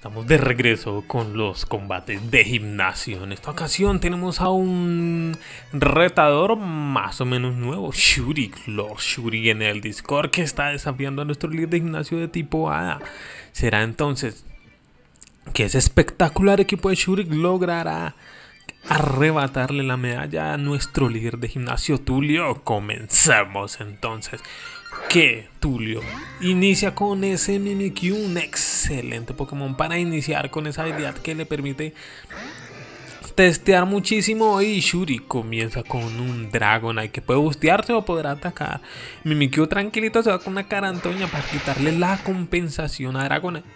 Estamos de regreso con los combates de gimnasio. En esta ocasión tenemos a un retador más o menos nuevo, Shurik, Lord Shurik en el Discord, que está desafiando a nuestro líder de gimnasio de tipo Hada. Será entonces que ese espectacular equipo de Shurik logrará arrebatarle la medalla a nuestro líder de gimnasio, Tulio. Comencemos entonces. Que Tulio inicia con ese Mimikyu, un excelente Pokémon para iniciar con esa habilidad que le permite testear muchísimo. Y Shuri comienza con un Dragonite que puede bustearse o podrá atacar. Mimikyu tranquilito se va con una Carantoña para quitarle la compensación a Dragonite.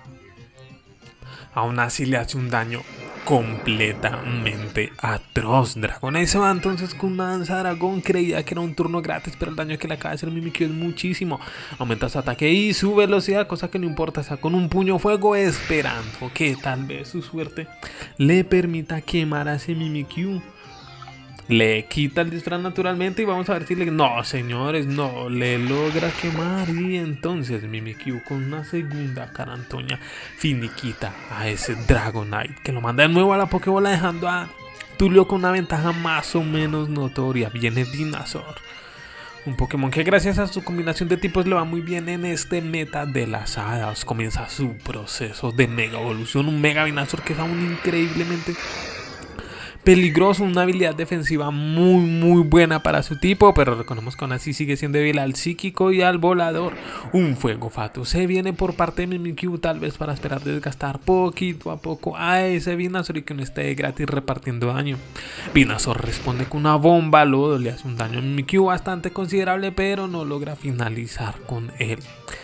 Aún así le hace un daño completamente atroz. Dragonite se va entonces con una danza dragón. Creía que era un turno gratis, pero el daño que le acaba de hacer Mimikyu es muchísimo. Aumenta su ataque y su velocidad, cosa que no importa. Está con un puño fuego esperando que tal vez su suerte le permita quemar a ese Mimikyu. Le quita el disfraz naturalmente y vamos a ver si le... No, señores, no le logra quemar. Y entonces Mimikyu con una segunda Carantoña finiquita a ese Dragonite, que lo manda de nuevo a la Pokébola, dejando a Tulio con una ventaja más o menos notoria. Viene Venusaur, un Pokémon que gracias a su combinación de tipos le va muy bien en este meta de las hadas. Comienza su proceso de mega evolución, un Mega Venusaur que es aún increíblemente peligroso, una habilidad defensiva muy buena para su tipo, pero reconocemos que aún así sigue siendo débil al psíquico y al volador. Un Fuego Fatu se viene por parte de Mimikyu, tal vez para esperar desgastar poquito a poco a ese Venusaur y que no esté gratis repartiendo daño. Venusaur responde con una bomba lodo, le hace un daño a Mimikyu bastante considerable, pero no logra finalizar con él.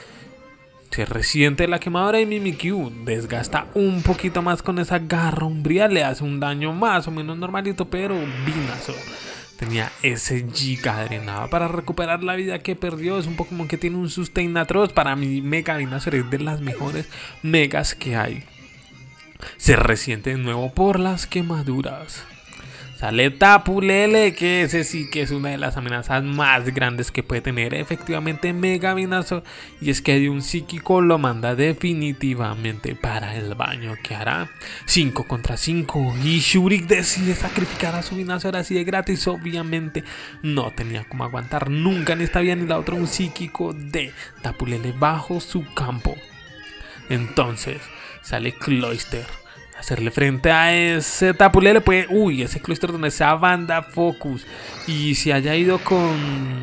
Se resiente la quemadura y Mimikyu desgasta un poquito más con esa garra umbría, le hace un daño más o menos normalito, pero Venusaur tenía ese Giga Drenado para recuperar la vida que perdió. Es un Pokémon que tiene un sustain atroz. Para mí Mega Venusaur es de las mejores megas que hay. Se resiente de nuevo por las quemaduras. Sale Tapu Lele, que ese sí que es una de las amenazas más grandes que puede tener efectivamente Mega Venusaur. Y es que de un psíquico lo manda definitivamente para el baño. Que hará 5 contra 5 y Shurik decide sacrificar a su Venusaur así de gratis. Obviamente no tenía como aguantar nunca ni esta vida ni la otra un psíquico de Tapu Lele bajo su campo. Entonces sale Cloyster hacerle frente a ese Tapu Lele. Puede... Uy, ese Cloyster donde sea Banda Focus. Y se haya ido con...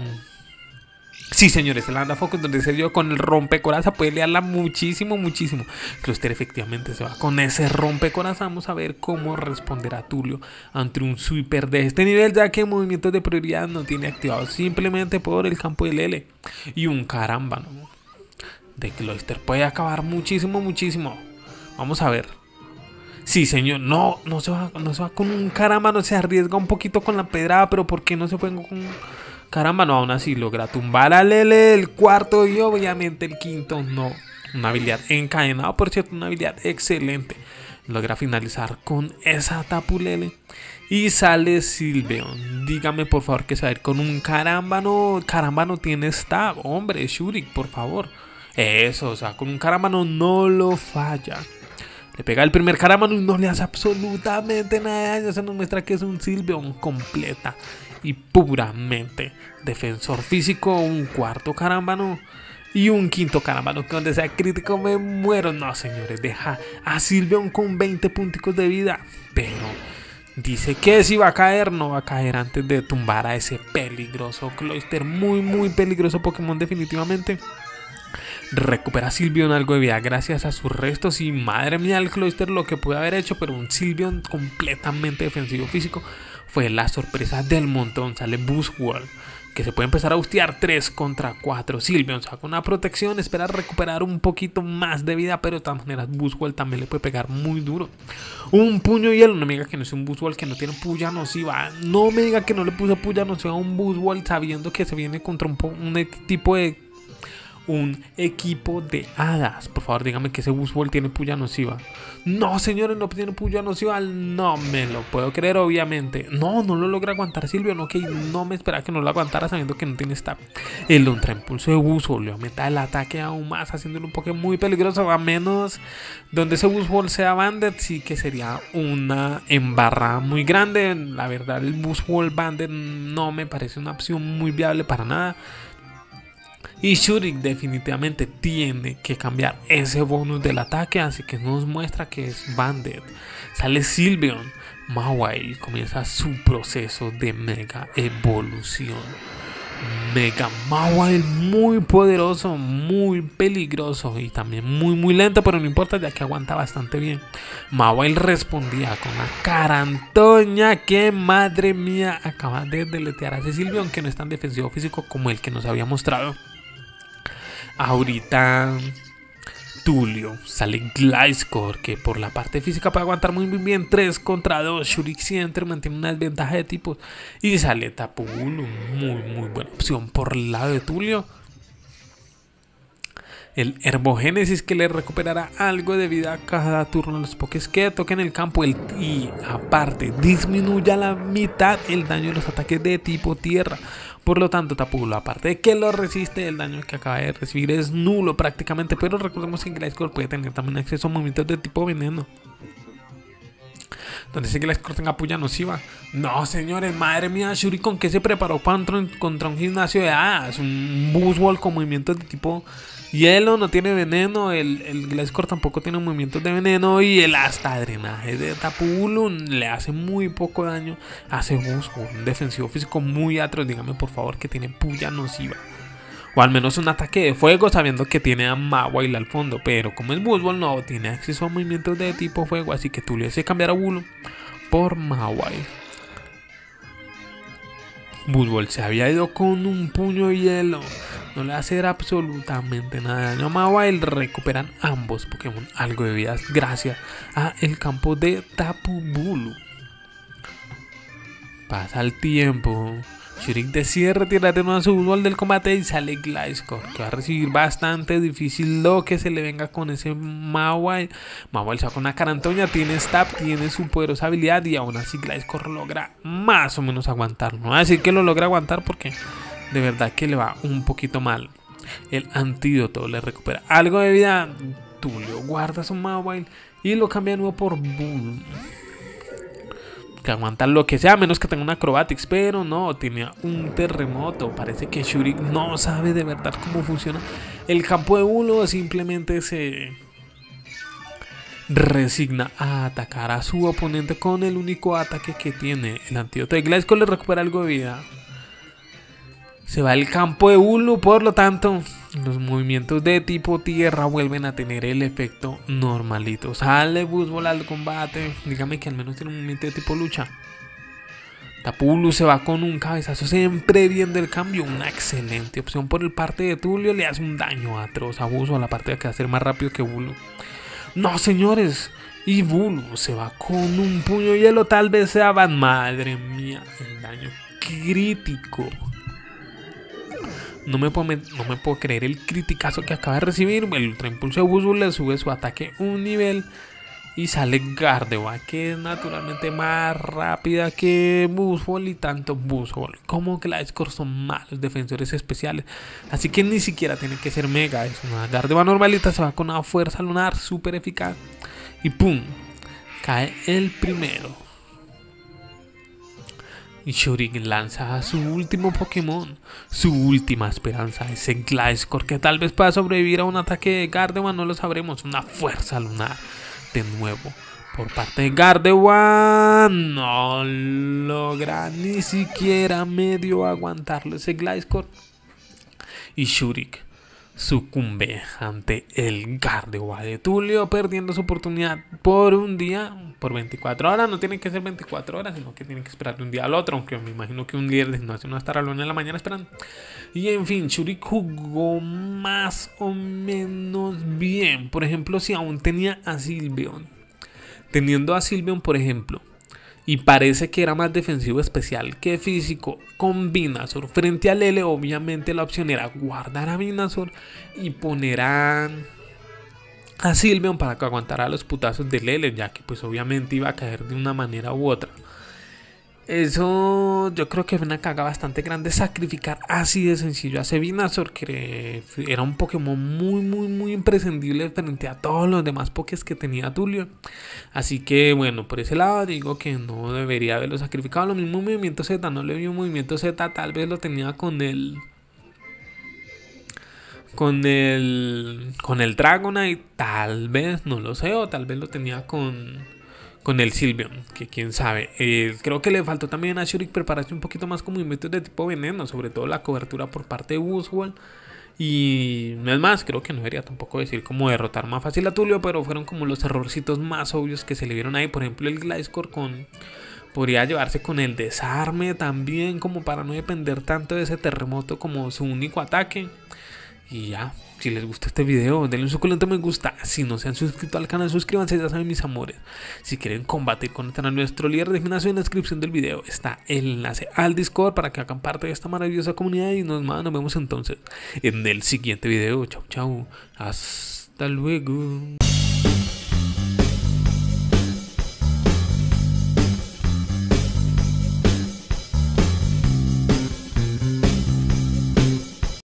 Sí, señores, el Banda Focus donde se dio con el Rompecoraza. Puede liarla muchísimo. Cloyster efectivamente se va con ese Rompecoraza. Vamos a ver cómo responderá Tulio ante un Sweeper de este nivel, ya que movimientos de prioridad no tiene activados simplemente por el campo de Lele. Y un Carámbano de Cloyster puede acabar muchísimo. Vamos a ver. Sí, señor, no se va con un Carámbano, se arriesga un poquito con la pedrada, pero ¿por qué no se fue con un Carámbano? Aún así logra tumbar a Lele el cuarto y obviamente el quinto no. Una habilidad encadenada, por cierto, una habilidad excelente. Logra finalizar con esa Tapu Lele y sale Sylveon. Dígame por favor que saber con un Carámbano. Carámbano tiene stab, hombre, Shurik, por favor. Eso, o sea, con un Carámbano no lo falla. Le pega el primer Carámbano y no le hace absolutamente nada de daño. Se nos muestra que es un Sylveon completa y puramente defensor físico. Un cuarto Carámbano y un quinto Carámbano que donde sea crítico me muero. No, señores, deja a Sylveon con 20 punticos de vida. Pero dice que si va a caer, no va a caer antes de tumbar a ese peligroso Cloyster. Muy peligroso Pokémon definitivamente. Recupera Sylveon algo de vida gracias a sus restos. Y madre mía el Cloyster lo que puede haber hecho, pero un Sylveon completamente defensivo físico fue la sorpresa del montón. Sale Buzzwole, que se puede empezar a bustear 3 contra 4. Sylveon saca una protección, espera recuperar un poquito más de vida, pero de todas maneras Buzzwole también le puede pegar muy duro. Un puño hielo, no me diga que no es un Buzzwole que no tiene puya nociva. No me diga que no le puso puya nociva a un Buzzwole sabiendo que se viene contra un tipo de... un equipo de hadas. Por favor, dígame que ese Buzzwole tiene puya nociva. No, señores, no tiene puya nociva. No me lo puedo creer, obviamente. No lo logra aguantar Sylveon. Ok, no me esperaba que no lo aguantara sabiendo que no tiene stab. El Ultra Impulso de Buzzwole le aumenta el ataque aún más, haciéndolo un Pokémon muy peligroso. A menos donde ese Buzzwole sea Banded, sí que sería una embarrada muy grande. La verdad, el Buzzwole Banded no me parece una opción muy viable para nada. Y Shurik definitivamente tiene que cambiar ese bonus del ataque, así que nos muestra que es Banded. Sale Sylveon. Mawile comienza su proceso de mega evolución. Mega Mawile muy poderoso, muy peligroso y también muy lento, pero no importa ya que aguanta bastante bien. Mawile respondía con una carantoña que, madre mía, acaba de deletear a ese Sylveon, que no es tan defensivo físico como el que nos había mostrado. Ahorita Tulio, sale Gliscor, que por la parte física puede aguantar muy bien 3 contra 2. Shurik siempre mantiene una desventaja de tipos. Y sale Tapu Bulu, muy buena opción por el lado de Tulio. El Herbogénesis, que le recuperará algo de vida a cada turno a los Pokés que toquen el campo. Y aparte disminuye a la mitad el daño de los ataques de tipo tierra. Por lo tanto, Tapu Bulu, aparte de que lo resiste, el daño que acaba de recibir es nulo prácticamente. Pero recordemos que Gliscor puede tener también acceso a movimientos de tipo veneno. Donde ese Gliscor tenga puya nociva. No, señores, madre mía, Shurik, ¿con qué se preparó contra un gimnasio de hadas? Un Buzzwole con movimientos de tipo hielo, no tiene veneno. El Gliscor tampoco tiene movimientos de veneno. Y el hasta drenaje de Tapu Bulu le hace muy poco daño a ese Buzzwole. Un defensivo físico muy atroz. Dígame por favor que tiene puya nociva. O al menos un ataque de fuego, sabiendo que tiene a Mawile al fondo. Pero como es Buzzwole, no tiene acceso a movimientos de tipo fuego. Así que tú le haces cambiar a Bulu por Mawile. Buzzwole se había ido con un puño de hielo. No le va a hacer absolutamente nada de daño a Mawile. Recuperan ambos Pokémon algo de vidas gracias a el campo de Tapu Bulu. Pasa el tiempo. Shurik decide retirar de nuevo a su Buzzwole del combate y sale Gliscor, que va a recibir bastante difícil lo que se le venga con ese Mawile. Mawile saca una carantoña, tiene stab, tiene su poderosa habilidad y aún así Gliscor logra más o menos aguantarlo. No voy a decir que lo logra aguantar porque de verdad que le va un poquito mal. El antídoto le recupera algo de vida. Tulio guarda su Mawile y lo cambia de nuevo por Bull, que aguanta lo que sea, menos que tenga un Acrobatics. Pero no, tenía un terremoto. Parece que Shurik no sabe de verdad cómo funciona el campo de Bulu. Simplemente se resigna a atacar a su oponente con el único ataque que tiene. El antídoto de Gliscor le recupera algo de vida. Se va el campo de Bulu, por lo tanto los movimientos de tipo tierra vuelven a tener el efecto normalito. Sale Buzzwole al combate. Dígame que al menos tiene un movimiento de tipo lucha. Tapu Bulu se va con un cabezazo siempre bien del cambio. Una excelente opción por el parte de Tulio. Le hace un daño atroz a Buzzwole, aparte de que va a ser más rápido que Bulu. No, señores. Y Bulu se va con un puño de hielo. Tal vez sea Van. Madre mía, el daño crítico. No me puedo creer el criticazo que acaba de recibir. El Ultra Impulso de Buzzwole le sube su ataque un nivel. Y sale Gardevoir, que es naturalmente más rápida que Buzzwole. Y tanto Buzzwole como Gliscor son malos defensores especiales. Así que ni siquiera tiene que ser mega. Es una Gardevoir normalita. Se va con una fuerza lunar súper eficaz. Y ¡pum! Cae el primero. Y Shurik lanza a su último Pokémon, su última esperanza, ese Gliscor, que tal vez pueda sobrevivir a un ataque de Gardevoir, no lo sabremos. Una fuerza lunar de nuevo por parte de Gardevoir. No logra ni siquiera medio aguantarlo ese Gliscor. Y Shurik sucumbe ante el Gardevoir de Tulio, perdiendo su oportunidad por un día, por 24 horas. No tiene que ser 24 horas, sino que tiene que esperar de un día al otro, aunque me imagino que un líder de gimnasio no estará a la 1 de la mañana esperando. Y en fin, Shurik jugó más o menos bien. Por ejemplo, si aún tenía a Sylveon, teniendo a Sylveon, por ejemplo, y parece que era más defensivo especial que físico con Venusaur frente a Lele. Obviamente la opción era guardar a Venusaur y poner a Sylveon para que aguantara los putazos de Lele, ya que pues obviamente iba a caer de una manera u otra. Eso yo creo que fue una caga bastante grande, sacrificar así de sencillo a Venusaur, que era un Pokémon muy imprescindible frente a todos los demás Pokés que tenía Tulio. Así que bueno, por ese lado digo que no debería haberlo sacrificado. Lo mismo Movimiento Z, no le vi un Movimiento Z, tal vez lo tenía con el Dragonite, tal vez, no lo sé, o tal vez lo tenía con el Sylveon, que quién sabe. Creo que le faltó también a Shurik prepararse un poquito más con movimientos de tipo veneno, sobre todo la cobertura por parte de Buzzwole. Y no es más, creo que no debería tampoco decir cómo derrotar más fácil a Tulio, pero fueron como los errorcitos más obvios que se le vieron ahí. Por ejemplo, el Gliscor podría llevarse con el desarme también, como para no depender tanto de ese terremoto como su único ataque. Y ya, si les gusta este video, denle un suculento me gusta. Si no se han suscrito al canal, suscríbanse, ya saben mis amores. Si quieren combatir contra nuestro líder de gimnasio, en la descripción del video está el enlace al Discord para que hagan parte de esta maravillosa comunidad. Y nos vemos entonces en el siguiente video. Chau, chau. Hasta luego.